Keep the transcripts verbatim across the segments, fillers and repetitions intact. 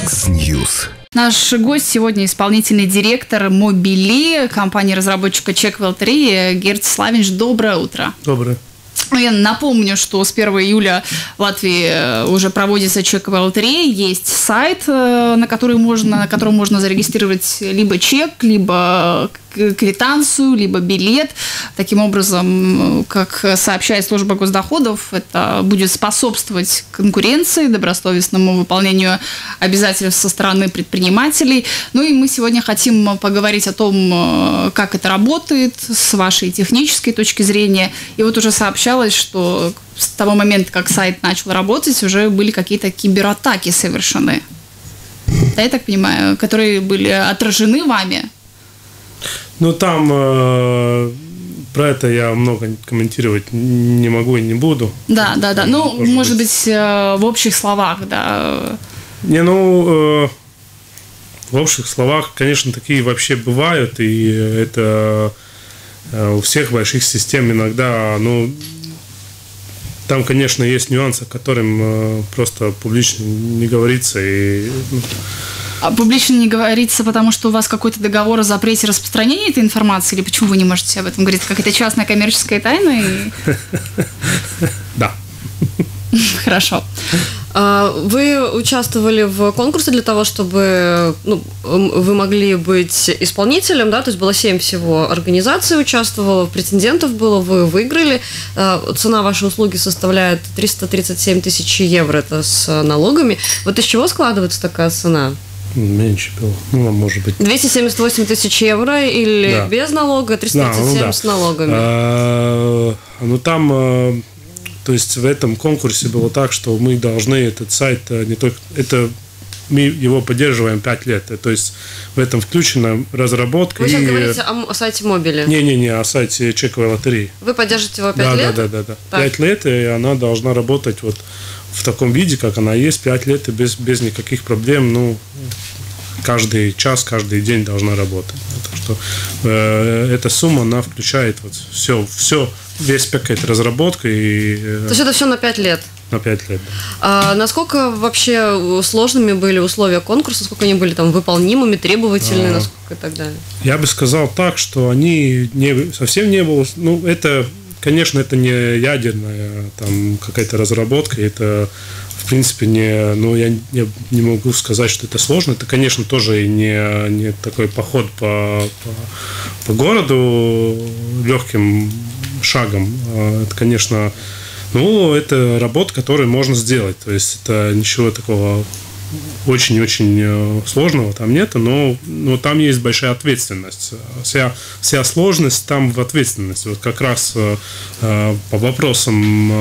X-News. Наш гость сегодня исполнительный директор Мобили, компании-разработчика Чековая лотерея Герц Славинч. Доброе утро. Доброе. Я напомню, что с первого июля в Латвии уже проводится чековая лотерея. Есть сайт, на который можно, на котором можно зарегистрировать либо чек, либо квитанцию, либо билет. Таким образом, как сообщает служба госдоходов, это будет способствовать конкуренции, добросовестному выполнению обязательств со стороны предпринимателей. Ну и мы сегодня хотим поговорить о том, как это работает с вашей технической точки зрения. И вот уже сообщалось, что с того момента, как сайт начал работать, уже были какие-то кибератаки совершены. Да, я так понимаю, которые были отражены вами. Ну, там э, про это я много комментировать не могу и не буду. Да, да, да. Ну, может, может быть, быть э, в общих словах, да. Не, ну, э, в общих словах, конечно, такие вообще бывают, и это э, у всех больших систем иногда, ну, там, конечно, есть нюансы, о которых э, просто публично не говорится, и... Ну, А публично не говорится, потому что у вас какой-то договор о запрете распространения этой информации? Или почему вы не можете об этом говорить? Какая-то частная коммерческая тайна? Да. Хорошо. Вы участвовали в конкурсе для того, чтобы ну, вы могли быть исполнителем, да? То есть было семь всего организаций участвовало, претендентов было, вы выиграли. Цена вашей услуги составляет триста тридцать семь тысяч евро, это с налогами. Вот из чего складывается такая цена? Меньше было, ну, может быть. двести семьдесят восемь тысяч евро или да. без налога, триста тридцать семь да, ну, да. с налогами? А, ну, там, то есть в этом конкурсе было так, что мы должны этот сайт, не только, это мы его поддерживаем пять лет, то есть в этом включена разработка. Вы сейчас и... говорите о, о сайте Мобили? Не-не-не, о сайте чековой лотереи. Вы поддержите его пять да, лет? Да, да, да, да. пять лет, и она должна работать вот в таком виде, как она есть, пять лет и без, без никаких проблем, ну, каждый час, каждый день должна работать. Так что э, эта сумма, она включает вот все, все, весь пакет разработки. И, э, То есть это все на пять лет? На пять лет. А насколько вообще сложными были условия конкурса, насколько они были там выполнимыми, требовательными, а, насколько и так далее? Я бы сказал так, что они не, совсем не было, ну, это... Конечно, это не ядерная там какая-то разработка, это в принципе не, ну я не, не могу сказать, что это сложно. Это, конечно, тоже не, не такой поход по, по, по городу легким шагом. Это, конечно, ну это работа, которую можно сделать. То есть это ничего такого очень-очень сложного там нет, но, но там есть большая ответственность. Вся, вся сложность там в ответственности. Вот как раз э, по вопросам,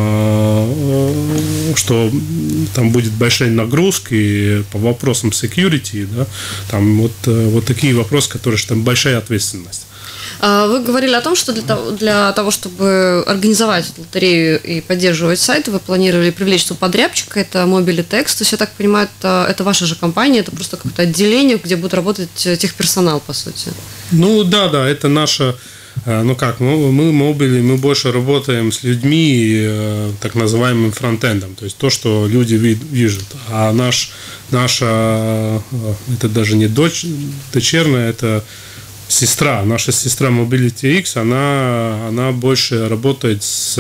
э, что там будет большая нагрузка, и по вопросам security, да, там вот, вот такие вопросы, которые что там большая ответственность. Вы говорили о том, что для того, для того, чтобы организовать лотерею и поддерживать сайт, вы планировали привлечь субподрядчика, это Mobili Text. То есть, я так понимаю, это, это ваша же компания, это просто какое-то отделение, где будет работать техперсонал, по сути. Ну да, да, это наша, ну как, мы, мы Mobili, мы больше работаем с людьми, так называемым фронтендом, то есть то, что люди видят. А наш, наша, это даже не дочь, дочерняя, это сестра, наша сестра Mobility X, она, она больше работает с,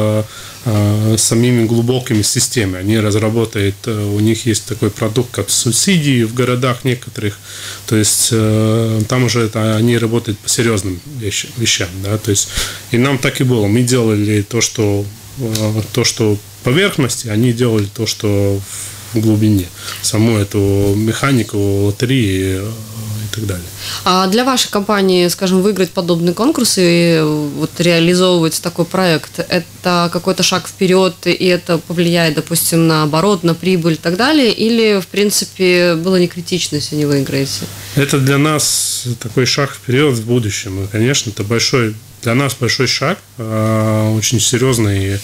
э, с самими глубокими системами. Они разработают, у них есть такой продукт, как субсидии в городах некоторых. То есть э, там уже это, они работают по серьезным вещам, вещам, да? То есть, и нам так и было. Мы делали то, что, э, то, что поверхности, они делали то, что в глубине. Саму эту механику лотереи и так далее. А для вашей компании, скажем, выиграть подобный конкурс и вот реализовывать такой проект, это какой-то шаг вперед, и это повлияет, допустим, на оборот, на прибыль и так далее, или, в принципе, было не критично, если не выиграете? Это для нас такой шаг вперед в будущем. И, конечно, это большой, для нас большой шаг, очень серьезный,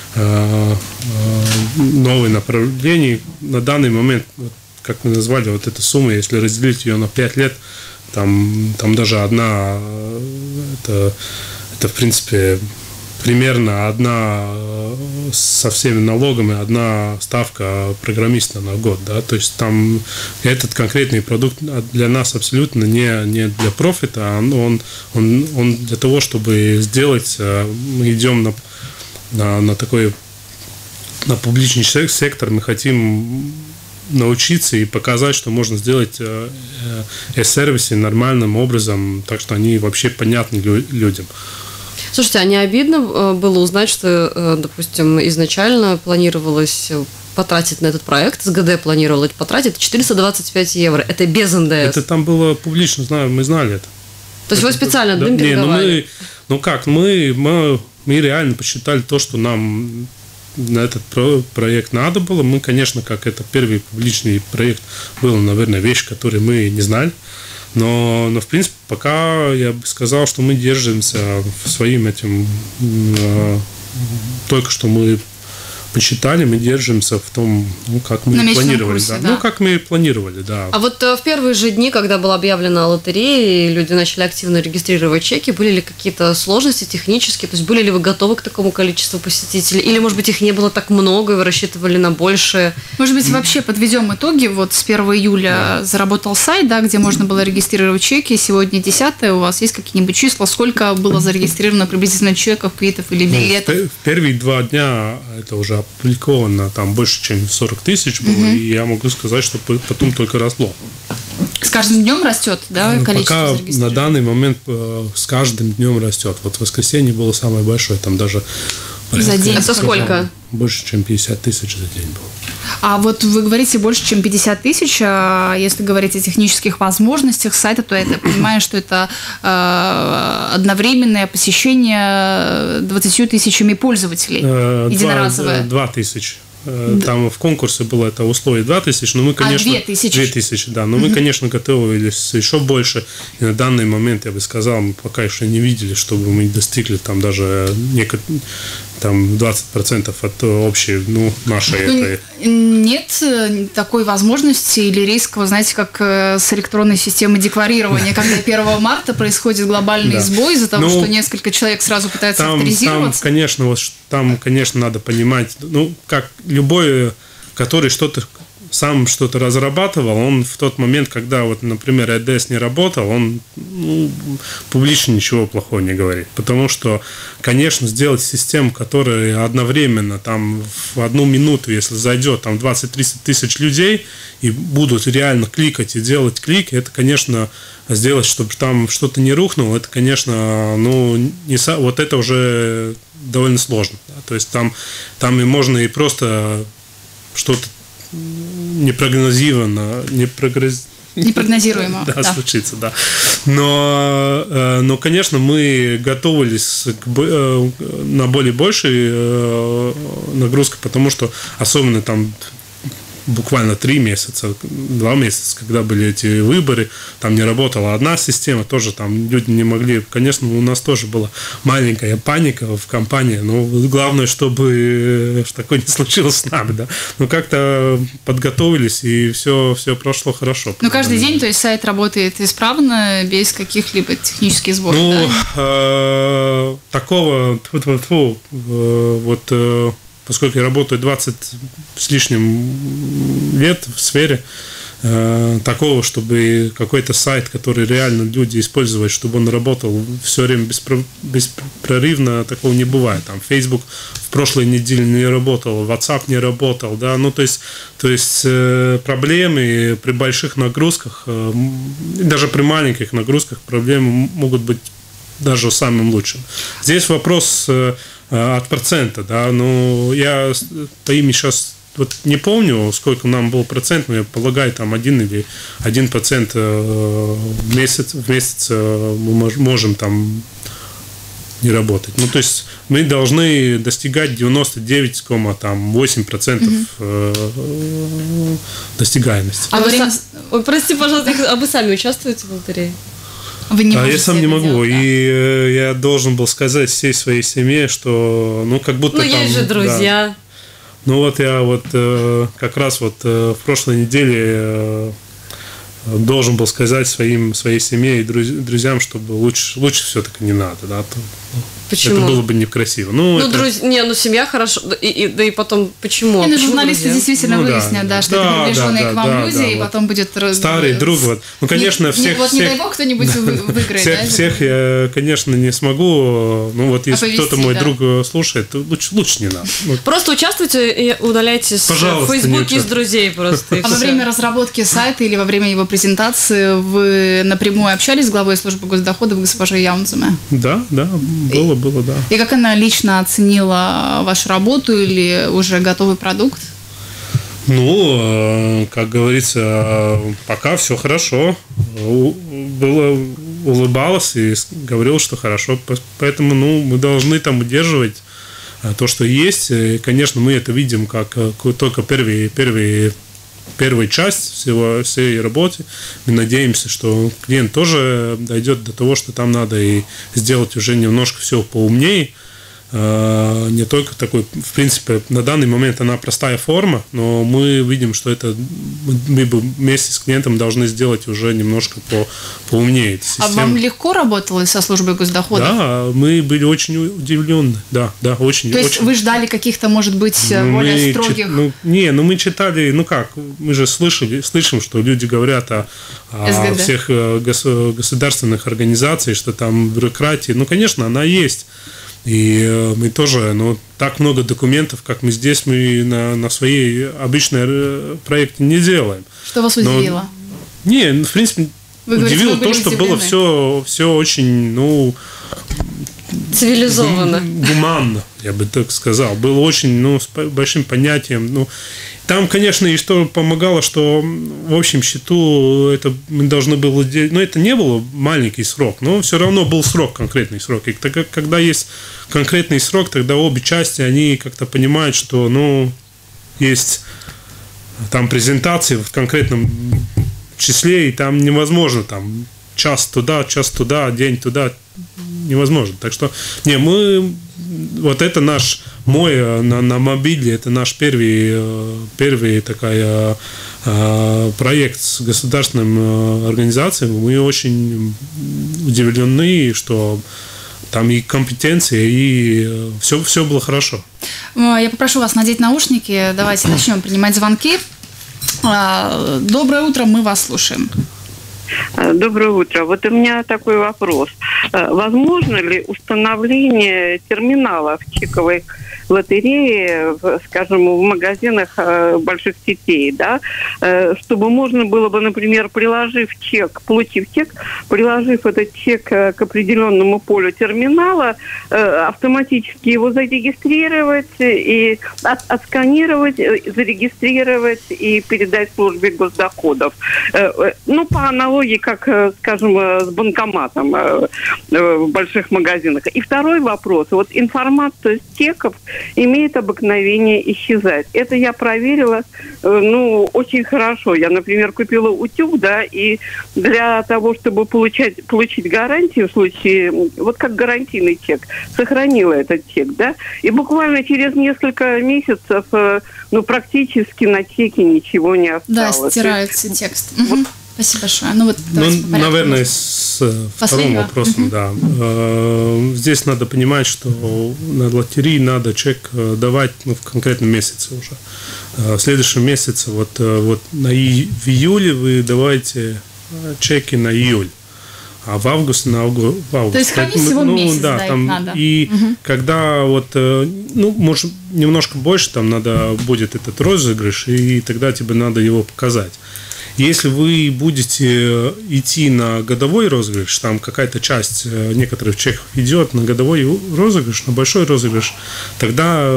новое направление. На данный момент, как мы назвали, вот эту сумму, если разделить ее на пять лет, там, там даже одна, это, это в принципе примерно одна со всеми налогами, одна ставка программиста на год, да, то есть там этот конкретный продукт для нас абсолютно не, не для профита, а он, он, он для того, чтобы сделать, мы идем на, на, на такой, на публичный сектор, мы хотим научиться и показать, что можно сделать e-сервисы нормальным образом, так что они вообще понятны людям. Слушайте, а не обидно было узнать, что, допустим, изначально планировалось потратить на этот проект, СГД планировалось потратить четыреста двадцать пять евро. Это без эн дэ эс. Это там было публично, знаю, мы знали это. То есть это, вы специально да, демпинговали? Не, ну, мы, ну как, мы, мы, мы реально посчитали то, что нам на этот проект надо было. Мы, конечно, как это первый публичный проект, был, наверное, вещь, которую мы не знали. Но, но, в принципе, пока я бы сказал, что мы держимся своим этим, э, только что мы посчитали, мы держимся в том, ну, как мы планировали. Курсе, да. Да. Ну, как мы планировали, да. А вот в первые же дни, когда была объявлена лотерея, и люди начали активно регистрировать чеки, были ли какие-то сложности технические? То есть были ли вы готовы к такому количеству посетителей? Или, может быть, их не было так много, и вы рассчитывали на большее? Может быть, вообще подведем итоги. Вот с первого июля да. заработал сайт, да, где можно было регистрировать чеки. Сегодня десятое. У вас есть какие-нибудь числа? Сколько было зарегистрировано приблизительно чеков, квитов или билетов? Ну, в первые два дня это уже опубликовано там больше, чем сорок тысяч было, угу. и я могу сказать, что потом только росло. С каждым днем растет, да, количество зарегистрированных? Пока на данный момент с каждым днем растет. Вот в воскресенье было самое большое, там даже за день. Это сколько? Больше, чем пятьдесят тысяч за день было. А вот вы говорите больше, чем пятьдесят тысяч, а если говорить о технических возможностях сайта, то я понимаю, что это э, одновременное посещение двадцатью тысячами пользователей, э, единоразовое. Два тысячи. Там в конкурсе было это условие два тысячи, но мы, конечно... А, две тысячи? Две тысячи, да. Но мы, конечно, готовились еще больше. И на данный момент, я бы сказал, мы пока еще не видели, чтобы мы достигли там даже некоторые... там двадцать процентов от общей, ну, нашей ну, этой. Нет такой возможности или риска, вы знаете, как с электронной системой декларирования, когда первого марта происходит глобальный сбой из-за того, что несколько человек сразу пытаются авторизироваться? Там, конечно, вот, там, конечно, надо понимать, ну, как любой, который что-то сам что-то разрабатывал, он в тот момент, когда, вот, например, и ди эс не работал, он ну, публично ничего плохого не говорит. Потому что, конечно, сделать систему, которая одновременно там, в одну минуту, если зайдет там двадцать-тридцать тысяч людей и будут реально кликать и делать клики, это, конечно, сделать, чтобы там что-то не рухнуло, это, конечно, ну, не, вот это уже довольно сложно. Да? То есть там, там и можно и просто что-то непрогнозированно, не прогноз... непрогнозируемо, да, да. случится, да. Но, но, конечно, мы готовились к, на более большей нагрузку, потому что особенно там буквально три месяца, два месяца, когда были эти выборы, там не работала одна система, тоже там люди не могли, конечно, у нас тоже была маленькая паника в компании, но главное, чтобы такое не случилось с нами, да, но как-то подготовились, и все, все прошло хорошо. Но каждый день, то есть сайт работает исправно, без каких-либо технических сбоев, ну, да? э, такого, вот, вот поскольку я работаю двадцать с лишним лет в сфере, э, такого, чтобы какой-то сайт, который реально люди используют, чтобы он работал все время беспрерывно, такого не бывает. Там Facebook в прошлой неделе не работал, WhatsApp не работал, да, ну то есть, то есть э, проблемы при больших нагрузках, э, даже при маленьких нагрузках проблемы могут быть даже самым лучшим. Здесь вопрос э, от процента, да, но я по имени сейчас вот не помню, сколько нам был процент, но я полагаю, там один или один процент в месяц, в месяц мы можем там не работать. Ну, то есть мы должны достигать девяносто девять целых восемь десятых процента угу. достигаемости. А вы сам... Ой, прости, пожалуйста, а вы сами участвуете в лотерее? Вы не а я сам не могу, делать, да? и э, я должен был сказать всей своей семье, что, ну, как будто ну, там... Ну, есть же друзья. Да. Ну, вот я вот э, как раз вот э, в прошлой неделе э, должен был сказать своим, своей семье и друз, друзьям, чтобы лучше, лучше все-таки не надо, да. То, Почему? Это было бы некрасиво. Ну, ну это... друз... не, ну семья хорошо, и, и, да и потом, почему? И, ну, почему журналисты друзья? действительно ну, выяснят, да, да, что да, это приближенные да, к вам да, люди, да, и вот. потом будет... Старый друг, вот. Ну, конечно, не, всех... Не, вот всех... не дай бог кто-нибудь выиграет, всех, да? Всех я, конечно, не смогу. Ну, вот если Оповестить, кто-то мой да. друг слушает, то лучше, лучше не надо. Вот. Просто участвуйте и удаляйте с Пожалуйста, Фейсбуке из друзей просто. А во время разработки сайта или во время его презентации вы напрямую общались с главой службы госдоходов госпожой Яунцеме? Да, да, было, было, да. И как она лично оценила вашу работу или уже готовый продукт? Ну, как говорится, пока все хорошо. Было, улыбалась и говорил, что хорошо. Поэтому, ну, мы должны там удерживать то, что есть. И, конечно, мы это видим как только первые, первые, первая часть всего, всей работы. Мы надеемся, что клиент тоже дойдет до того, что там надо и сделать уже немножко все поумнее. Не только такой, в принципе, на данный момент она простая форма, но мы видим, что это мы бы вместе с клиентом должны сделать уже немножко по, поумнее. А вам легко работалось со службой госдоходов? Да, мы были очень удивлены. Да, да, очень. То есть очень. вы ждали каких-то, может быть, ну, более строгих? Чит, ну, не, ну мы читали, ну как, мы же слышали, слышим, что люди говорят о, о всех государственных организациях, что там бюрократия. Ну, конечно, она есть. И мы тоже, ну, так много документов, как мы здесь, мы на, на своей обычной проекте не делаем. Что вас удивило? Но, не, в принципе, Вы удивило говорите, то, что удивлены? было все, все очень, ну... Цивилизованно. Гуманно, я бы так сказал. Было очень, ну, с большим понятием, ну... Там, конечно, и что помогало, что в общем счету это мы должны было делать, но это не был маленький срок, но все равно был срок, конкретный срок. И когда есть конкретный срок, тогда обе части, они как-то понимают, что, ну, есть там презентации в конкретном числе, и там невозможно там час туда, час туда, день туда, невозможно. Так что, не, мы, вот это наш, мой на, на мобиле, это наш первый, первый такой проект с государственной организацией. Мы очень удивлены, что там и компетенции, и все, все было хорошо. Я попрошу вас надеть наушники. Давайте начнем принимать звонки. Доброе утро, мы вас слушаем. Доброе утро. Вот у меня такой вопрос. Возможно ли установление терминала в чековой лотереи, в, скажем, в магазинах больших сетей, да, чтобы можно было бы, например, приложив чек, получив чек, приложив этот чек к определенному полю терминала, автоматически его зарегистрировать и от, отсканировать, зарегистрировать и передать службе госдоходов. Ну, по аналогии, как, скажем, с банкоматом в больших магазинах. И второй вопрос. Вот информация с чеков имеет обыкновение исчезать. Это я проверила, ну, очень хорошо. Я, например, купила утюг, да, и для того, чтобы получать, получить гарантию в случае, вот как гарантийный чек, сохранила этот чек, да, и буквально через несколько месяцев, ну, практически на чеке ничего не осталось. Да, стирается текст. Вот. Угу. Спасибо большое. Ну, вот, ну, наверное, с вторым вопросом, да. Здесь надо понимать, что на лотерее надо чек давать, ну, в конкретном месяце уже. В следующем месяце, вот, вот на и, в июле вы давайте чеки на июль, а в августе на август. То есть хранить всего ну, месяц, да, да, там, надо. И угу. когда вот, ну, может, немножко больше, там надо будет этот розыгрыш, и тогда тебе надо его показать. Если вы будете идти на годовой розыгрыш, там какая-то часть некоторых чеков идет на годовой розыгрыш, на большой розыгрыш, тогда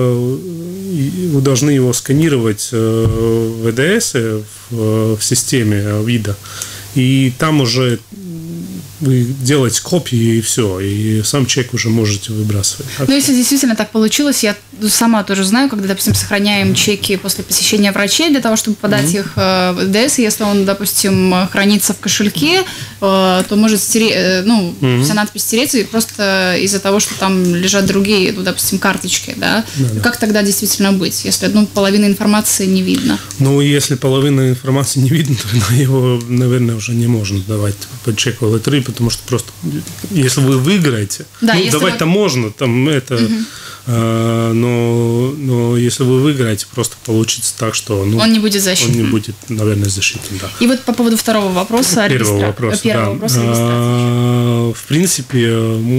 вы должны его сканировать в вэ дэ эс, в системе вида, и там уже вы делаете копии и все, и сам чек уже можете выбрасывать. Ну, если действительно так получилось, я сама тоже знаю, когда, допустим, сохраняем чеки после посещения врачей для того, чтобы подать mm-hmm. их в вэ дэ эс, если он, допустим, хранится в кошельке, то может стереть, ну, mm-hmm. вся надпись стереться просто из-за того, что там лежат другие, ну, допустим, карточки, да? Mm-hmm. Как тогда действительно быть, если, ну, половины информации не видно? Ну, если половина информации не видно, то его, наверное, уже не можно давать под чековую лотерею, потому что просто, если вы выиграете, да, ну, давать-то вы... можно, там это, угу. э, но, но если вы выиграете, просто получится так, что ну, он не будет защитным. Он не будет, наверное, защитным, да. И вот по поводу второго вопроса, первого регистра... вопроса, первого да. вопроса а, в принципе,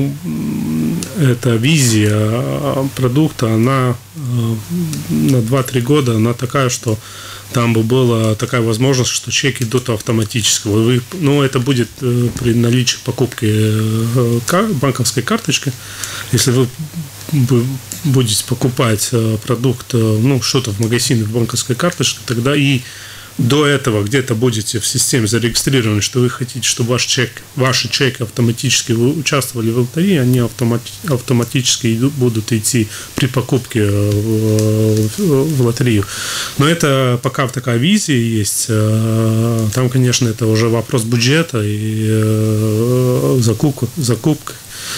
эта визия продукта, она на два-три года, она такая, что там бы была такая возможность, что чеки идут автоматически. Вы, ну, это будет при наличии покупки банковской карточки. Если вы будете покупать продукт, ну, что-то в магазине в банковской карточке, тогда и до этого где-то будете в системе зарегистрированы, что вы хотите, чтобы ваш чек, ваши чеки автоматически участвовали в лотерее, они автомати, автоматически идут, будут идти при покупке в, в лотерею. Но это пока такая визия есть. Там, конечно, это уже вопрос бюджета и закупка, закупка.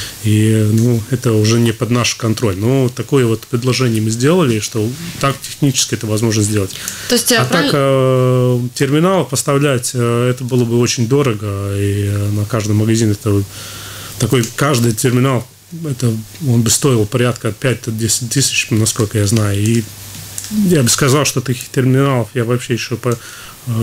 И ну, это уже не под наш контроль. Но такое вот предложение мы сделали, что так технически это возможно сделать. То есть, а правильно... так э, терминал поставлять, э, это было бы очень дорого. И на каждом магазине это такой каждый терминал, это, он бы стоил порядка от пяти до десяти тысяч, насколько я знаю. И я бы сказал, что таких терминалов я вообще еще по, э,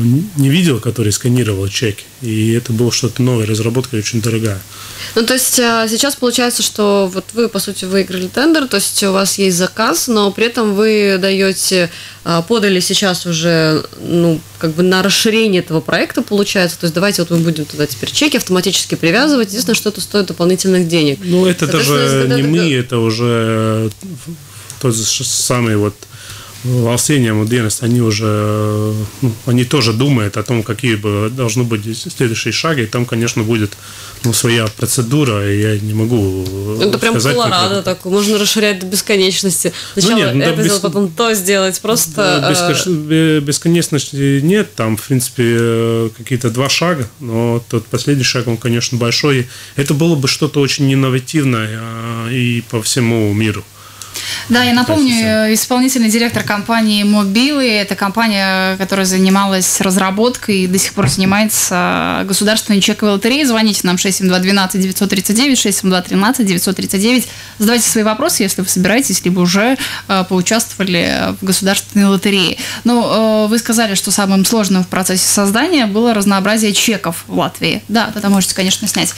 не видел, которые сканировали чеки. И это было что-то новое, разработка очень дорогая. Ну, то есть сейчас получается, что вот вы, по сути, выиграли тендер, то есть у вас есть заказ, но при этом вы даете, подали сейчас уже, ну, как бы на расширение этого проекта, получается, то есть давайте вот мы будем туда теперь чеки автоматически привязывать, единственное, что это стоит дополнительных денег. Ну, это даже не мы, это уже тот же самый вот Волсения, Муденность, они уже, ну, они тоже думают о том, какие бы должны быть следующие шаги, и там, конечно, будет ну, своя процедура, и я не могу это прям сказать... Колорадо как... такой, можно расширять до бесконечности. Сначала ну, нет, ну, это да, сделать, без... потом то сделать, просто... Да, бескон... бесконечности нет, там, в принципе, какие-то два шага, но тот последний шаг, он, конечно, большой. Это было бы что-то очень инновативное и по всему миру. Да, я напомню, исполнительный директор компании Мобилы, это компания, которая занималась разработкой и до сих пор занимается государственной чековой лотереей. Звоните нам шесть семь два один два девять три девять, шесть семь два один три девять три девять. Задавайте свои вопросы, если вы собираетесь, либо уже э, поучаствовали в государственной лотерее. Ну, э, вы сказали, что самым сложным в процессе создания было разнообразие чеков в Латвии. Да, тогда можете, конечно, снять.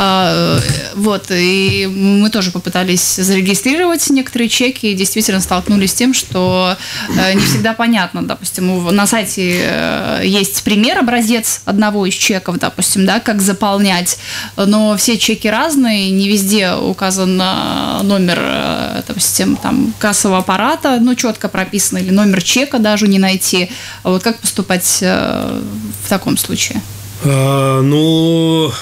Э, вот, и мы тоже попытались зарегистрировать некоторые чеки, и действительно столкнулись с тем, что э, не всегда понятно. Допустим, на сайте э, есть пример, образец одного из чеков, допустим, да, как заполнять, но все чеки разные, не везде указан номер, э, допустим, там, кассового аппарата, ну, четко прописано, или номер чека даже не найти. А вот как поступать э, в таком случае? А, ну...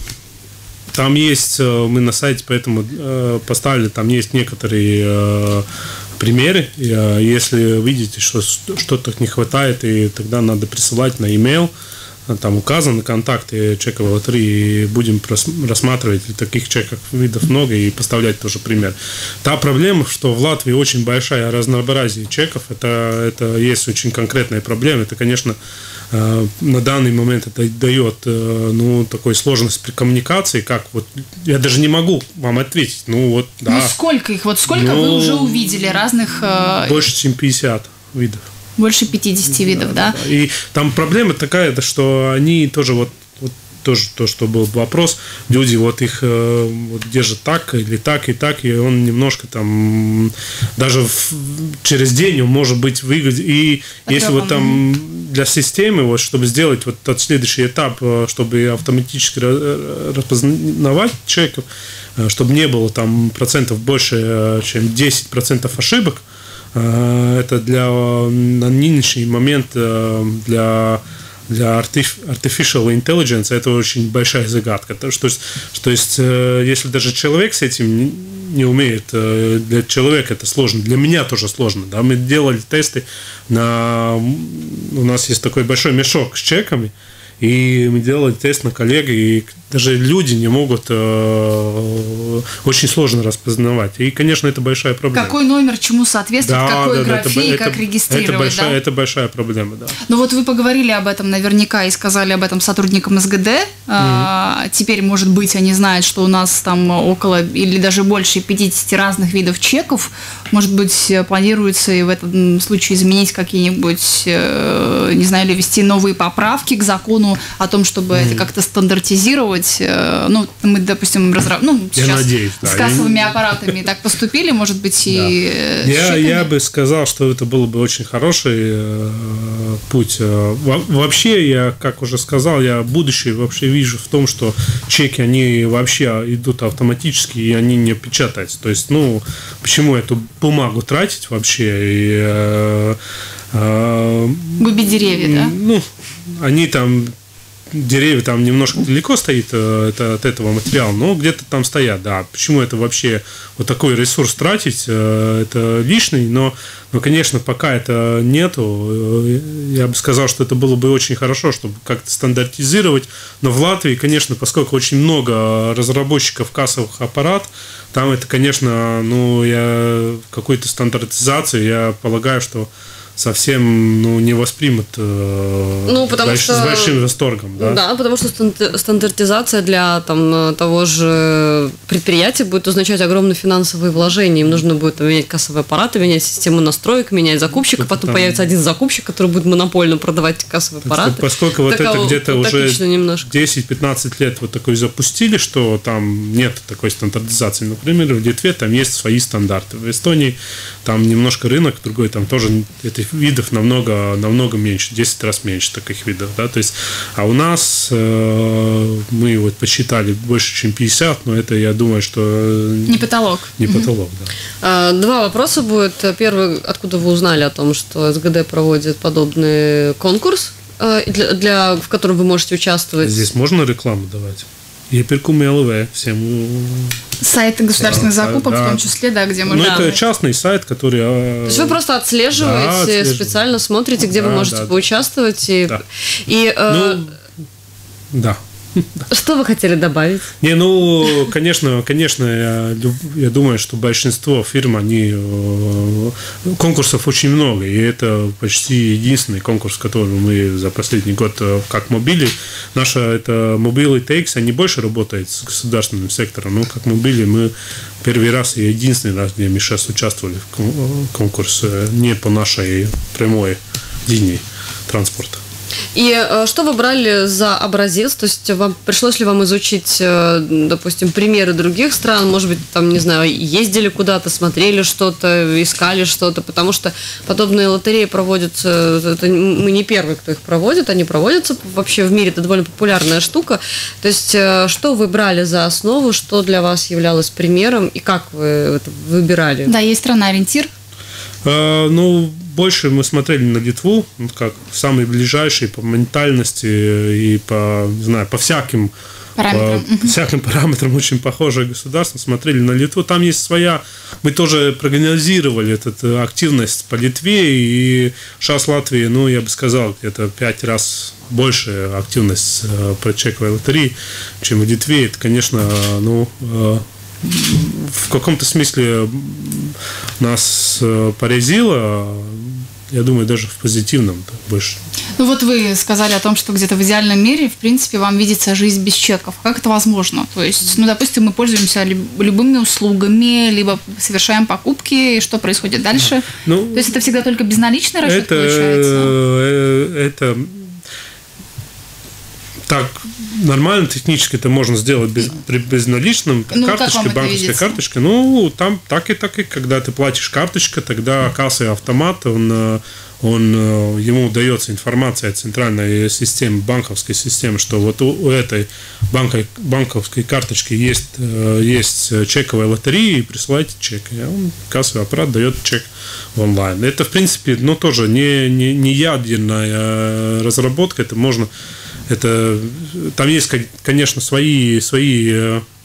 Там есть, мы на сайте поэтому поставили, там есть некоторые примеры. Если видите, что что-то не хватает, и тогда надо присылать на e-mail, там указаны контакты чековой лотереи, и будем рассматривать таких чеков видов много и поставлять тоже пример. Та проблема, что в Латвии очень большая разнообразие чеков, это, это есть очень конкретная проблема. Это, конечно, на данный момент это дает ну, такой сложность при коммуникации, как вот я даже не могу вам ответить. Ну вот, да. Ну сколько их? Вот сколько ну, вы уже увидели разных? Больше, чем пятьдесят видов. Больше пятидесяти видов, да, да? да? И там проблема такая, что они тоже вот, вот тоже то, что был вопрос, люди вот их э, вот держат так или так и так, и он немножко там даже в, через день он может быть выгоден. И а если вот там для системы, вот, чтобы сделать вот тот следующий этап, чтобы автоматически распознавать чеков, чтобы не было там процентов больше, чем десять процентов ошибок, это для на нынешний момент для для artificial intelligence это очень большая загадка. То, что, что есть, если даже человек с этим не умеет, для человека это сложно, для меня тоже сложно. Да? Мы делали тесты, на, у нас есть такой большой мешок с чеками, И мы делали тест на коллег, и даже люди не могут, э, очень сложно распознавать. И, конечно, это большая проблема. Какой номер чему соответствует, да, в какой да, графе да, это, и как это, регистрировать. Это большая, да? это большая проблема, да. Ну вот вы поговорили об этом наверняка и сказали об этом сотрудникам СГД. Mm-hmm. А, теперь, может быть, они знают, что у нас там около или даже больше пятидесяти разных видов чеков. Может быть, планируется и в этом случае изменить какие-нибудь, не знаю, или ввести новые поправки к закону о том, чтобы mm-hmm. это как-то стандартизировать. Ну, мы, допустим, разраб... ну, я сейчас надеюсь, да. с кассовыми аппаратами так поступили, может быть, и да. я, я бы сказал, что это был бы очень хороший э, путь. Во- вообще, я, как уже сказал, я будущее вообще вижу в том, что чеки, они вообще идут автоматически, и они не печатаются. То есть, ну, почему эту бумагу тратить вообще? И, э, э, Губить деревья, да? Ну, они там... Деревья там немножко далеко стоит это, от этого материала, но где-то там стоят, да. Почему это вообще вот такой ресурс тратить, это лишний, но, но, конечно, пока это нету, я бы сказал, что это было бы очень хорошо, чтобы как-то стандартизировать, но в Латвии, конечно, поскольку очень много разработчиков кассовых аппаратов, там это, конечно, ну, я какой-то стандартизации, я полагаю, что совсем ну, не воспримут э, ну, потому больш, что, с большим восторгом. Да? Да, потому что стандартизация для там, того же предприятия будет означать огромные финансовые вложения. Им нужно будет менять кассовые аппараты, менять систему настроек, менять закупщика. Это потом там... появится один закупщик, который будет монопольно продавать кассовые так аппараты. Что, поскольку вот так, это где-то уже десять-пятнадцать лет вот такой запустили, что там нет такой стандартизации. Например, в Литве там есть свои стандарты. В Эстонии там немножко рынок другой, там тоже этих видов намного, намного меньше, десять раз меньше таких видов, да, то есть, а у нас э, мы вот посчитали больше, чем пятьдесят, но это, я думаю, что не потолок. Не потолок, угу. да. Два вопроса будет. Первый, откуда вы узнали о том, что СГД проводит подобный конкурс, для, для, в котором вы можете участвовать? Здесь можно рекламу давать? Епиркум ЛВ всем. Сайт государственных да, закупок, да. В том числе, да, где можно... Ну, это частный сайт, который... То есть вы просто отслеживаете, да, отслеживаю. Специально смотрите, где да, вы можете да, поучаствовать. И, да. и, э... ну, да. Что вы хотели добавить? Не, ну, конечно, конечно, я, я думаю, что большинство фирм, они конкурсов очень много, и это почти единственный конкурс, который мы за последний год как мобили. Наша это Mobile ай ти икс, они больше работают с государственным сектором, но как мобили мы первый раз и единственный раз, где мы сейчас участвовали в конкурсе не по нашей прямой линии транспорта. И э, что вы брали за образец? То есть вам пришлось ли вам изучить, э, допустим, примеры других стран? Может быть, там, не знаю, ездили куда-то, смотрели что-то, искали что-то? Потому что подобные лотереи проводятся, это мы не первые, кто их проводит, они проводятся вообще в мире, это довольно популярная штука. То есть э, что вы брали за основу, что для вас являлось примером и как вы это выбирали? Да, есть страна-ориентир. Uh, ну, больше мы смотрели на Литву, как самый ближайший по ментальности и по, не знаю, по всяким параметрам, по всяким параметрам очень похожее государство. Смотрели на Литву. Там есть своя... Мы тоже прогнозировали эту активность по Литве, и сейчас Латвии, ну, я бы сказал, где-то пять раз больше активность по чековой лотерее, чем в Литве. Это, конечно, ну... в каком-то смысле нас поразило, я думаю, даже в позитивном больше. Ну вот вы сказали о том, что где-то в идеальном мире, в принципе, вам видится жизнь без чеков. Как это возможно? То есть, ну, допустим, мы пользуемся любыми услугами, либо совершаем покупки, и что происходит дальше? Ну, то есть это всегда только безналичный расчет это, получается? Это... Так, нормально технически это можно сделать без, при безналичном, ну, карточкой, банковской видится? Карточкой. Ну, там так и так и, когда ты платишь карточкой, тогда касса и автомат, он, он, ему дается информация от центральной системы, банковской системы, что вот у, у этой банка, банковской карточки есть, есть чековая лотерея, и присылайте чек. И он, кассовый аппарат дает чек онлайн. Это, в принципе, ну, тоже не, не, не ядерная разработка, это можно... Это, там есть, конечно, свои, свои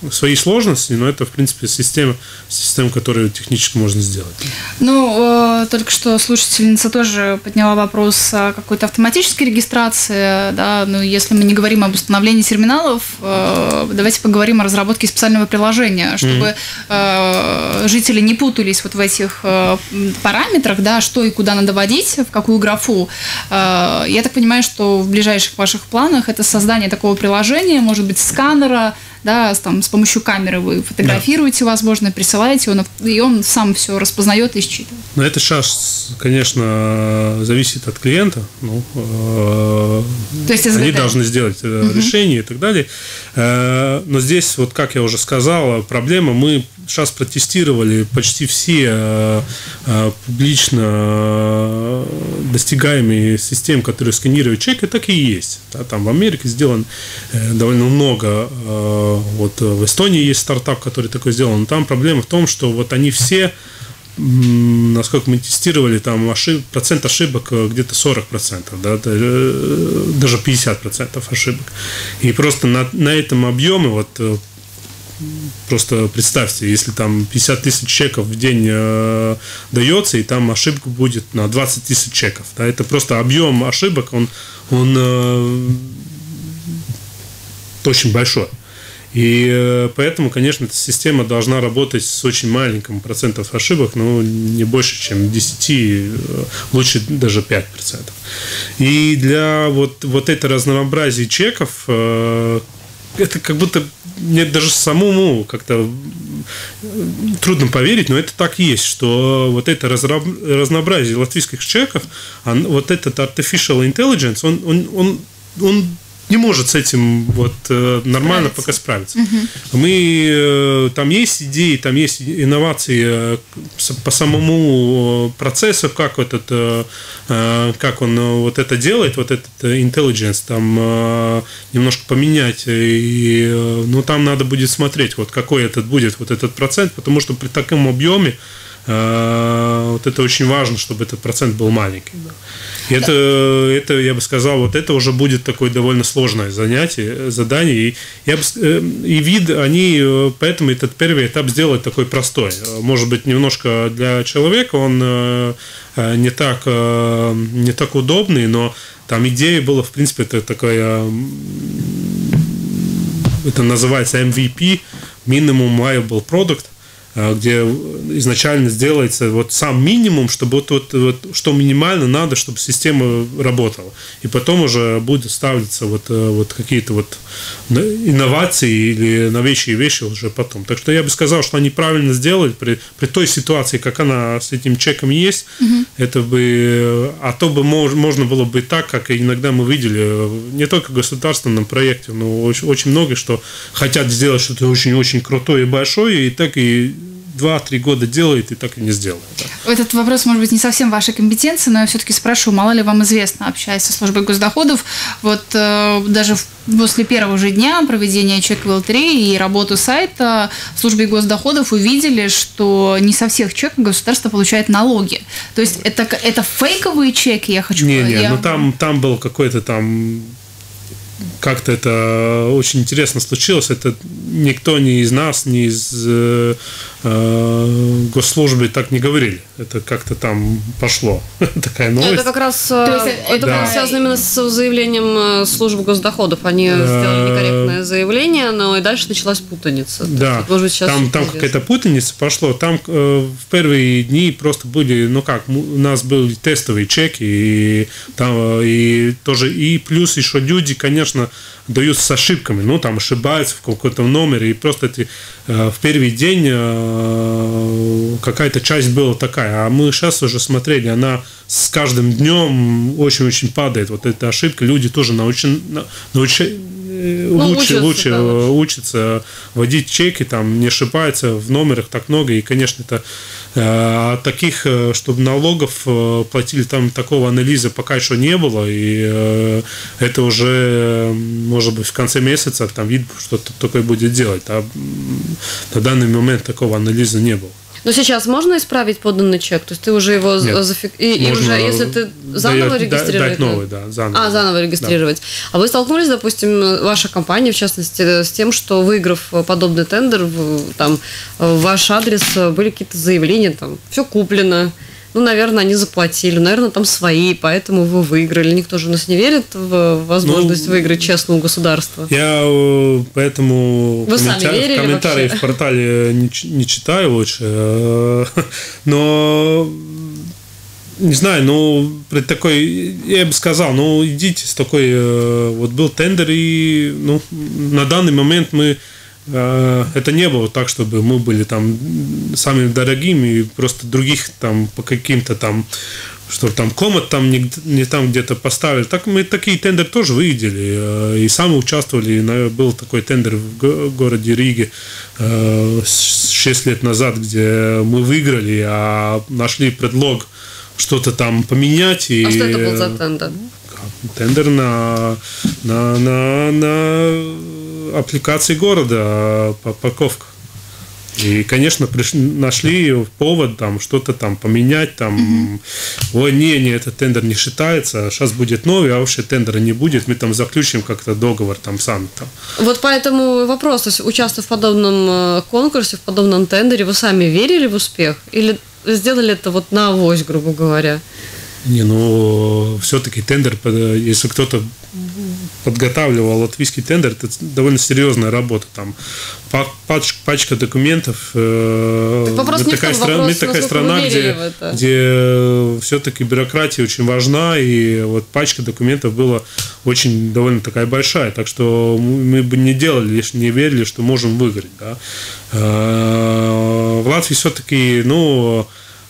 свои сложности, но это, в принципе, система, система, которую технически можно сделать. Ну, только что слушательница тоже подняла вопрос о какой-то автоматической регистрации, да, ну, если мы не говорим об установлении терминалов, давайте поговорим о разработке специального приложения, чтобы mm-hmm. жители не путались вот в этих параметрах, да, что и куда надо вводить, в какую графу. Я так понимаю, что в ближайших ваших планах это создание такого приложения, может быть, сканера, да, там, с помощью камеры вы фотографируете, да. возможно, присылаете, он, и он сам все распознает и считывает. Но это сейчас, конечно, зависит от клиента. Ну, э, То есть они должны сделать угу. решение и так далее. Э, но здесь, вот как я уже сказал, проблема, мы сейчас протестировали почти все э, э, публично достигаемые системы, которые сканируют чек, и так и есть. Да, там в Америке сделано э, довольно много. Э, Вот в Эстонии есть стартап, который такой сделал, но там проблема в том, что вот они все, насколько мы тестировали, там ошиб, процент ошибок где-то сорок процентов, да, даже пятьдесят процентов ошибок. И просто на, на этом объеме, вот просто представьте, если там пятьдесят тысяч чеков в день э, дается, и там ошибка будет на двадцать тысяч чеков, да, это просто объем ошибок, он, он э, очень большой. И поэтому, конечно, эта система должна работать с очень маленьким процентом ошибок, но не больше, чем десять, лучше даже пять процентов. И для вот, вот это разнообразие чеков, это как будто мне даже самому как-то трудно поверить, но это так и есть, что вот это разнообразие латвийских чеков, вот этот artificial intelligence, он, он, он, он не может с этим вот нормально справиться. пока справиться. Угу. Мы, там есть идеи, там есть инновации по самому процессу, как, вот это, как он вот это делает, вот этот intelligence, там немножко поменять. И, ну, там надо будет смотреть, вот какой этот будет вот этот процент, потому что при таком объеме вот это очень важно, чтобы этот процент был маленький. Да. И это, это, я бы сказал, вот это уже будет такое довольно сложное занятие, задание. И, я бы, и вид, они, поэтому этот первый этап сделать такой простой. Может быть, немножко для человека он не так, не так удобный, но там идея была, в принципе, это такая, это называется эм ви пи, Minimum Viable Product, где изначально сделается вот сам минимум, чтобы вот, вот, вот что минимально надо, чтобы система работала. И потом уже будет ставиться вот, вот какие-то вот инновации или новейшие вещи уже потом. Так что я бы сказал, что они правильно сделали при, при той ситуации, как она с этим чеком есть. Угу. Это бы, а то бы мож, можно было бы так, как иногда мы видели, не только в государственном проекте, но очень, очень много, что хотят сделать что-то очень-очень крутое и большое, и так и два-три года делает и так и не сделает. Да. Этот вопрос, может быть, не совсем вашей компетенции, но я все-таки спрошу, мало ли вам известно, общаясь со службой госдоходов, вот э, даже после первого же дня проведения чековой лотереи и работы сайта в службе госдоходов увидели, что не со всех чеков государство получает налоги. То есть это, это фейковые чеки, я хочу сказать. Не, не, я... ну там, там был какой-то там... Как-то это очень интересно случилось. Это никто ни из нас, ни из э, э, госслужбы так не говорили. Это как-то там пошло. Такая новость. Это как раз это, это да. связано именно с заявлением службы госдоходов. Они сделали некорректное заявление, но и дальше началась путаница. Да, есть, может быть, сейчас там, там какая-то путаница пошла. Там э, в первые дни просто были, ну как, у нас были тестовые чеки, и, там, и тоже, и плюс еще люди, конечно, дают с ошибками, ну, там ошибаются в каком-то номере, и просто эти, э, в первый день э, какая-то часть была такая, а мы сейчас уже смотрели, она с каждым днем очень-очень падает, вот эта ошибка, люди тоже научены, научи, ну, лучше, учатся, лучше да, учатся вводить чеки, там не ошибаются в номерах так много, и, конечно, это а таких, чтобы налогов платили, там такого анализа пока еще не было, и это уже, может быть, в конце месяца там видно, что такое будет делать, а на данный момент такого анализа не было. Но сейчас можно исправить поданный чек? То есть ты уже его зафик... и, и уже, если ты заново регистрировать? Дать новый, да, заново. А, заново регистрировать. Да. А вы столкнулись, допустим, ваша компания, в частности, с тем, что, выиграв подобный тендер, там, в ваш адрес были какие-то заявления, там, все куплено, ну, наверное, они заплатили, наверное, там свои, поэтому вы выиграли. Никто же у нас не верит в возможность ну, выиграть честно у государства. Я поэтому вы комментар... сами верили комментарии вообще? В портале не, не читаю лучше, но не знаю, ну, при такой, я бы сказал, ну, идите с такой, вот был тендер, и ну, на данный момент мы это не было так, чтобы мы были там самыми дорогими, и просто других там по каким-то там, что там комод там не, не там где-то поставили. Так мы такие тендеры тоже выиграли и сами участвовали. Был такой тендер в городе Риге шесть лет назад, где мы выиграли, а нашли предлог что-то там поменять. И... А что это был за тендер? Тендер на, на, на, на аппликации города, парковка. И, конечно, пришли, нашли повод там что-то там поменять, там, mm-hmm. ой, не, не, этот тендер не считается, сейчас будет новый, а вообще тендера не будет, мы там заключим как-то договор там сами. Там. Вот поэтому вопрос, то есть, участвуя в подобном конкурсе, в подобном тендере, вы сами верили в успех? Или сделали это вот на авось, грубо говоря? Не, ну, все-таки тендер, если кто-то подготавливал латвийский тендер, это довольно серьезная работа. Там пачка, пачка документов. Мы такая, страна, мы такая страна, где, где все-таки бюрократия очень важна, и вот пачка документов была очень довольно такая большая. Так что мы бы не делали, лишь не верили, что можем выиграть. Да. В Латвии все-таки, ну,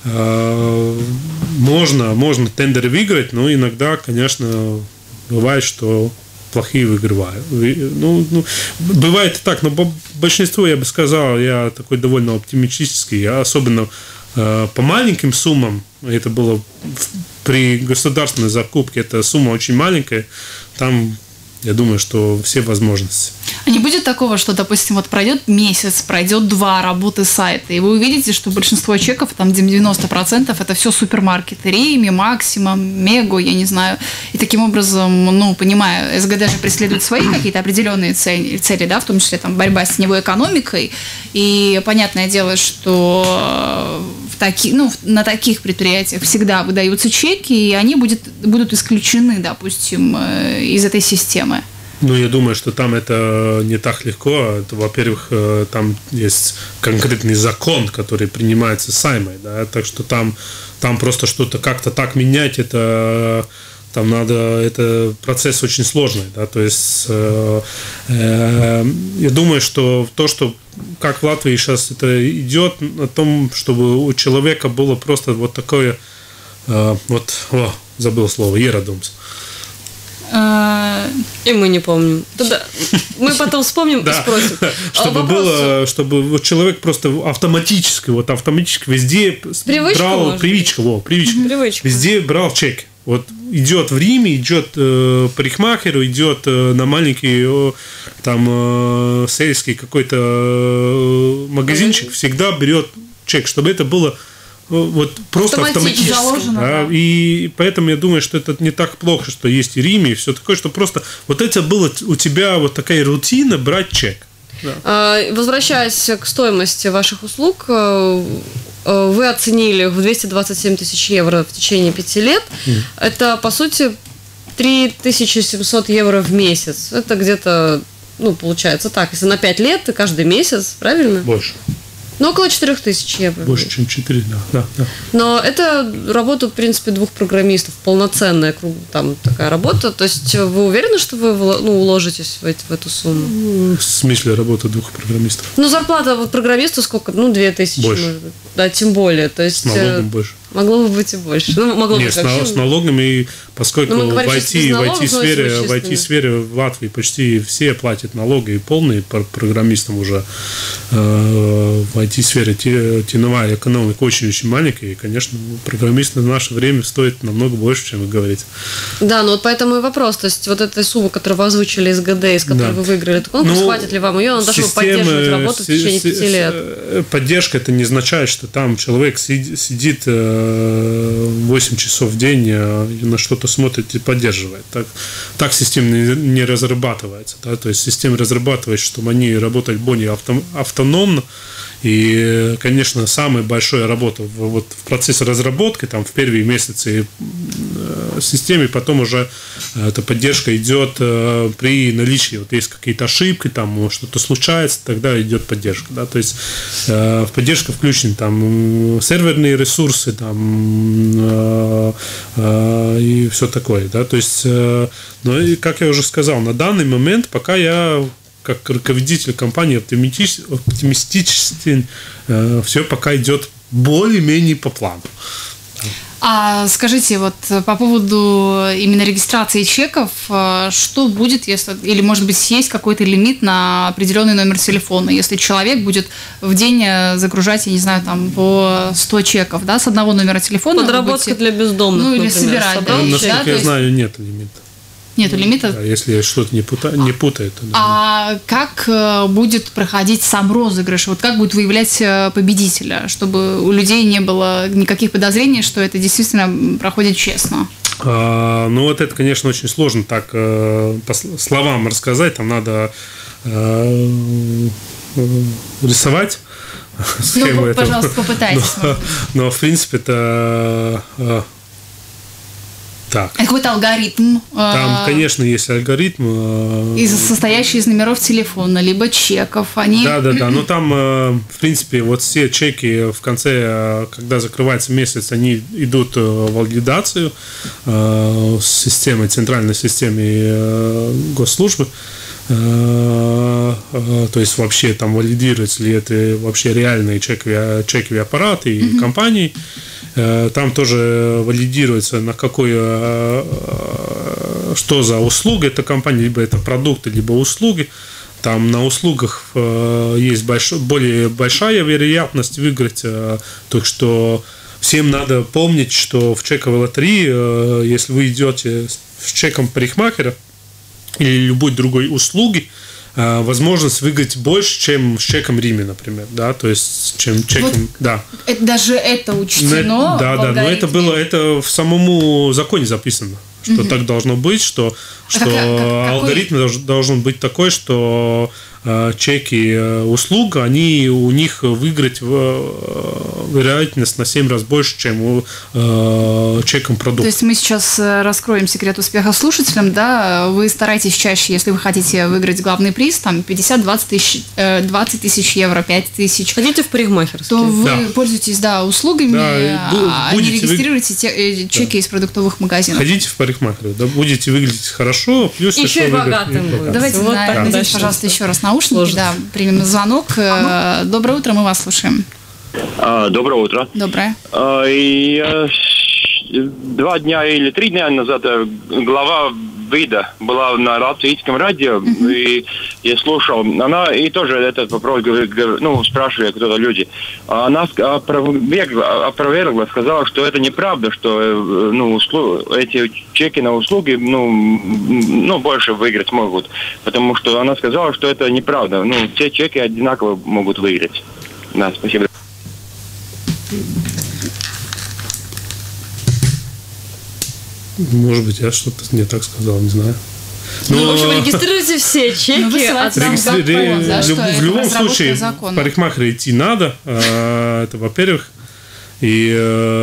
можно, можно тендеры выиграть, но иногда, конечно, бывает, что плохие выигрывают. Ну, ну, бывает и так, но большинство, я бы сказал, я такой довольно оптимистический, я особенно э, по маленьким суммам, это было при государственной закупке, эта сумма очень маленькая, там, я думаю, что все возможности. А не будет такого, что, допустим, вот пройдет месяц, пройдет два работы сайта, и вы увидите, что большинство чеков, там девяносто процентов, это все супермаркеты, Реми, Максима, Мего, я не знаю. И таким образом, ну, понимаю, СГД же преследует свои какие-то определенные цели, цели, да, в том числе там борьба с теневой экономикой. И понятное дело, что в таки, ну, на таких предприятиях всегда выдаются чеки, и они будет, будут исключены, допустим, из этой системы. Ну, я думаю, что там это не так легко. Это, во-первых, там есть конкретный закон, который принимается Саймой, да, так что там, там просто что-то как-то так менять, это там надо, это процесс очень сложный, да, то есть э, э, я думаю, что то, что как в Латвии сейчас это идет, о том, чтобы у человека было просто вот такое, э, вот, о, забыл слово, ерадумс. И мы не помним. Тогда мы потом вспомним и спросим. Чтобы было, чтобы вот человек просто автоматически, вот автоматически везде брал привычка, во, привычка, везде брал чек. Вот идет в Риме, идет э, парикмахеру, идет э, на маленький э, там э, сельский какой-то э, магазинчик, всегда берет чек, чтобы это было вот просто автоматически. Заложено, да. Да. И поэтому я думаю, что это не так плохо, что есть и Риме, и все такое, что просто вот это было у тебя вот такая рутина брать чек. Да. Возвращаясь к стоимости ваших услуг, вы оценили в двести двадцать семь тысяч евро в течение пяти лет. Mm. Это, по сути, три тысячи семьсот евро в месяц. Это где-то, ну, получается так, если на пять лет, то каждый месяц, правильно? Больше. Ну, около четыре тысячи евро. Больше, чем четыре, да, да, да. Но это работа, в принципе, двух программистов, полноценная там такая работа. То есть вы уверены, что вы, ну, уложитесь в, эти, в эту сумму? В смысле работа двух программистов? Ну, зарплата вот программисту сколько? Ну, две тысячи, больше. Может быть. Да, тем более. То есть, с налогом больше. Могло бы быть и больше. Ну, могло Нет, быть с, вообще... с налогами, поскольку в ай ти, в ай ти-сфере, в ай ти-сфере в Латвии почти все платят налоги, и полные программистам уже э, в ай ти-сфере теневая экономика очень-очень маленькая, и, конечно, программисты в наше время стоят намного больше, чем вы говорите. Да, ну вот поэтому и вопрос, то есть вот эта сумма, которую вы озвучили из ГД, из которой да. вы выиграли этот конкурс, ну, хватит ли вам ее, она должна поддерживать работу в течение пяти лет? Поддержка, это не означает, что что там человек сидит восемь часов в день и на что-то смотрит и поддерживает. Так, так система не разрабатывается. Да? То есть система разрабатывается, чтобы они работали более автономно. И, конечно, самая большая работа в, вот, в процессе разработки, там, в первые месяцы э, системы, потом уже э, эта поддержка идет э, при наличии, вот есть какие-то ошибки, там что-то случается, тогда идет поддержка. Да? То есть э, в поддержку включены там серверные ресурсы там, э, э, и все такое. Да? То есть, э, ну, и, как я уже сказал, на данный момент, пока я как руководитель компании оптимистически э, все пока идет более-менее по плану. А скажите, вот по поводу именно регистрации чеков, что будет, если, или, может быть, есть какой-то лимит на определенный номер телефона, если человек будет в день загружать, я не знаю, там, по сто чеков, да, с одного номера телефона? Подработка будете, для бездомных, ну, или например, собирать, да? Насколько да, я знаю, нет лимита. Нету лимита? Да, если что-то не, пута, не путает. То, а как будет проходить сам розыгрыш? Вот как будет выявлять победителя, чтобы у людей не было никаких подозрений, что это действительно проходит честно? А, ну, вот это, конечно, очень сложно так по словам рассказать. Там надо а, рисовать схему ну, этого. Пожалуйста, попытайтесь. Но, но, в принципе, это... Так. Какой-то алгоритм. Там, конечно, есть алгоритм. Из, состоящий из номеров телефона, либо чеков. Они... Да, да, да. Но там, в принципе, вот все чеки в конце, когда закрывается месяц, они идут в валидацию с системой, центральной системой госслужбы. То есть вообще там валидируется ли это вообще реальные чековые, чековые аппараты и mm-hmm. компании. Там тоже валидируется, на какой, что за услуга эта компания, либо это продукты, либо услуги. Там на услугах есть больш, более большая вероятность выиграть. Так что всем надо помнить, что в чековой лотерее, если вы идете с чеком парикмахера или любой другой услуги, возможность выиграть больше, чем с чеком Риме, например, да, то есть чем чеком, вот да. Это, даже это учтено. Да, да, но это было, это в самому законе записано, что угу. так должно быть, что, что а как, как, алгоритм какой... должен быть такой, что э, чеки э, услуг, они у них выиграть в, э, вероятность на семь раз больше, чем у э, чеком продукта. То есть мы сейчас раскроем секрет успеха слушателям, да, вы стараетесь чаще, если вы хотите выиграть главный приз, там пятьдесят-двадцать тысяч, двадцать тысяч евро, пять тысяч. Ходите в парикмахерскую. То вы да. пользуетесь, да, услугами, да, а не регистрируете вы... те, чеки да. из продуктовых магазинов. Ходите в парикмахерскую, да, будете выглядеть хорошо, плюс еще и богатым будет. Давайте, вот на, так, наденьте, пожалуйста, еще раз наушники, Сложно. да, примем звонок. Ага. Доброе утро, мы вас слушаем. А, доброе утро. Доброе. А, и, а, два дня или три дня назад глава ВИДа была на латвийском радио, uh-huh. и я слушал, она и тоже этот вопрос, ну, спрашивали кто-то люди, она опровергла, опровергла, сказала, что это неправда, что, ну, услуг, эти чеки на услуги, ну, ну, больше выиграть могут, потому что она сказала, что это неправда, ну, все чеки одинаково могут выиграть. Да, спасибо. Может быть, я что-то не так сказал, не знаю. Но, ну, в общем, регистрируйте все чеки. Регистри... закон, да, люб... В любом случае, в парикмахера идти надо. Это, во-первых. И,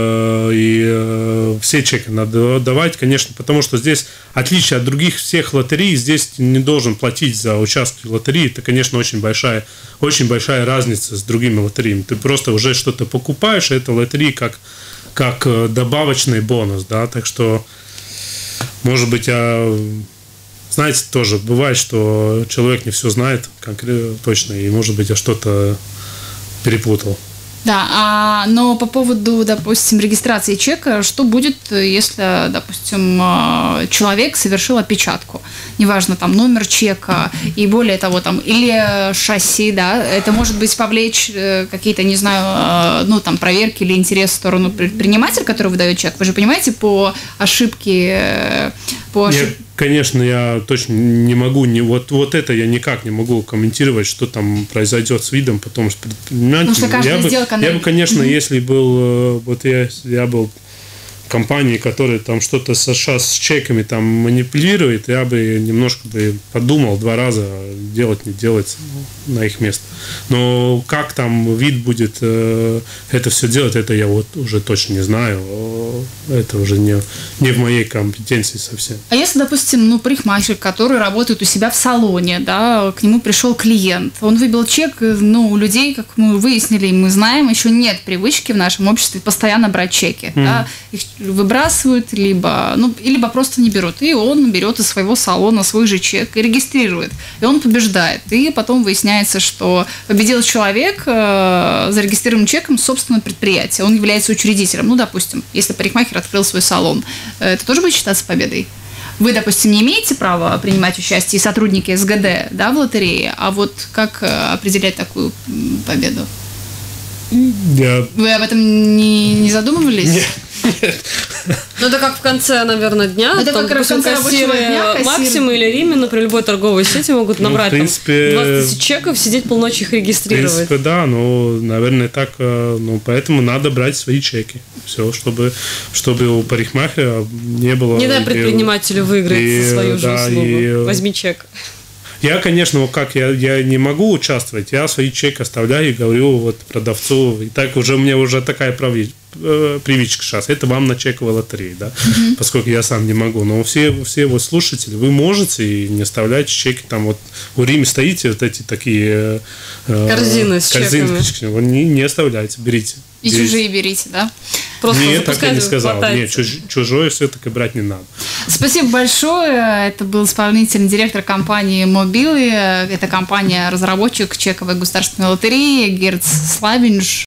и все чеки надо давать, конечно, потому что здесь отличие от других всех лотерей, здесь не должен платить за участки в лотерее. Это, конечно, очень большая, очень большая разница с другими лотереями. Ты просто уже что-то покупаешь, и это лотерея как, как добавочный бонус, да, так что, может быть, я... Знаете, тоже бывает, что человек не все знает конкретно, точно, и, может быть, я что-то перепутал. Да, а, но по поводу, допустим, регистрации чека, что будет, если, допустим, человек совершил опечатку? Неважно, там, номер чека и более того, там, или шасси, да, это может быть повлечь какие-то, не знаю, ну, там, проверки или интерес в сторону предпринимателя, который выдает чек. Вы же понимаете, по ошибке, по ошибке конечно, я точно не могу, не, вот, вот это я никак не могу комментировать, что там произойдет с видом, потому что предприниматель, я бы, я бы, конечно, mm-hmm. если был, вот я, я был компании, которые там что-то США с чеками там манипулирует, я бы немножко бы подумал два раза, делать, не делать на их место. Но как там вид будет э, это все делать, это я вот уже точно не знаю. Это уже не, не в моей компетенции совсем. А если, допустим, ну, парикмахер, который работает у себя в салоне, да, к нему пришел клиент, он выбил чек, ну, у людей, как мы выяснили, мы знаем, еще нет привычки в нашем обществе постоянно брать чеки. Mm. Да, их выбрасывают, либо, ну, либо просто не берут. И он берет из своего салона свой же чек и регистрирует. И он побеждает. И потом выясняется, что победил человек э, зарегистрированным чеком собственного предприятия. Он является учредителем. Ну, допустим, если парикмахер открыл свой салон, это тоже будет считаться победой? Вы, допустим, не имеете права принимать участие, и сотрудники эс гэ дэ, да, в лотерее, а вот как определять такую победу? Я... Вы об этом не, не задумывались? Нет. Ну, это как в конце, наверное, дня. Это там, как допустим, в конце рабочего дня кассир... Максим или Римина при любой торговой сети могут набрать, ну, в принципе, там, двадцать тысяч чеков, сидеть полночи их регистрировать. В принципе, да, но, наверное, так, ну, поэтому надо брать свои чеки. Все, чтобы, чтобы у парикмахера не было... Не дай предпринимателю выиграть и, за свою да, же услугу. И... Возьми чек. Я, конечно, как я, я не могу участвовать, я свои чеки оставляю и говорю вот продавцу, и так уже у меня уже такая привычка сейчас, это вам на чековой лотерее, да, mm-hmm. поскольку я сам не могу, но все, все вот слушатели, вы можете и не оставляйте чеки, там вот у Риме стоите вот эти такие корзины с корзины, чеками, вы не, не оставляйте, берите. И берите. Чужие берите, да? Просто Нет, так я не сказал. Нет, чуж, чужое все-таки брать не надо. Спасибо большое. Это был исполнительный директор компании Мобилы. Это компания-разработчик чековой государственной лотереи Герц Слабинж.